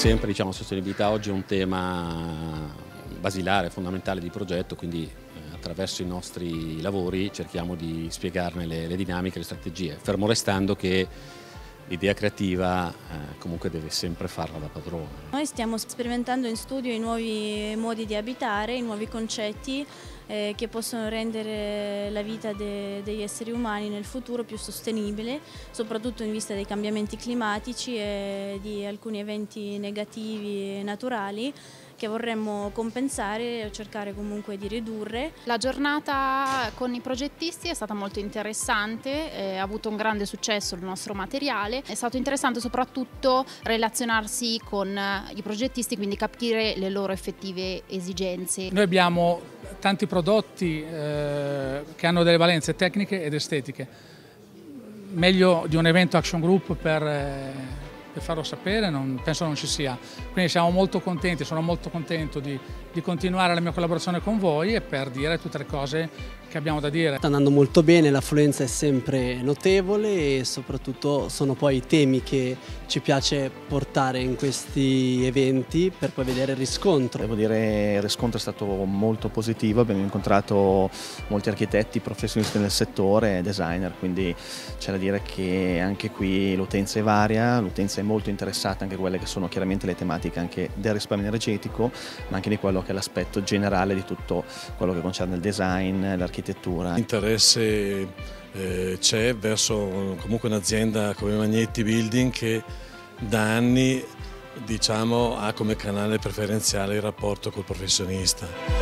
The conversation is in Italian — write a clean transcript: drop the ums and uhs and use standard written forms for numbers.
sempre, diciamo, sostenibilità oggi è un tema basilare, fondamentale di progetto, quindi attraverso i nostri lavori cerchiamo di spiegarne le dinamiche, le strategie, fermo restando che l'idea creativa comunque deve sempre farla da padrone. Noi stiamo sperimentando in studio i nuovi modi di abitare, i nuovi concetti che possono rendere la vita degli esseri umani nel futuro più sostenibile, soprattutto in vista dei cambiamenti climatici e di alcuni eventi negativi naturali che vorremmo compensare o cercare comunque di ridurre. La giornata con i progettisti è stata molto interessante, ha avuto un grande successo il nostro materiale, è stato interessante soprattutto relazionarsi con i progettisti, quindi capire le loro effettive esigenze. Noi abbiamo tanti prodotti che hanno delle valenze tecniche ed estetiche, meglio di un evento Action Group per farlo sapere penso non ci sia, quindi siamo molto contenti, sono molto contento di continuare la mia collaborazione con voi e per dire tutte le cose che abbiamo da dire. Sta andando molto bene, l'affluenza è sempre notevole e soprattutto sono poi i temi che ci piace portare in questi eventi per poi vedere il riscontro. Devo dire il riscontro è stato molto positivo, abbiamo incontrato molti architetti, professionisti nel settore, designer, quindi c'è da dire che anche qui l'utenza è varia, l'utenza è molto interessata anche a quelle che sono chiaramente le tematiche anche del risparmio energetico, ma anche di quello che è l'aspetto generale di tutto quello che concerne il design, l'architettura. L'interesse c'è verso comunque un'azienda come Magnetti Building che da anni, diciamo, ha come canale preferenziale il rapporto col professionista.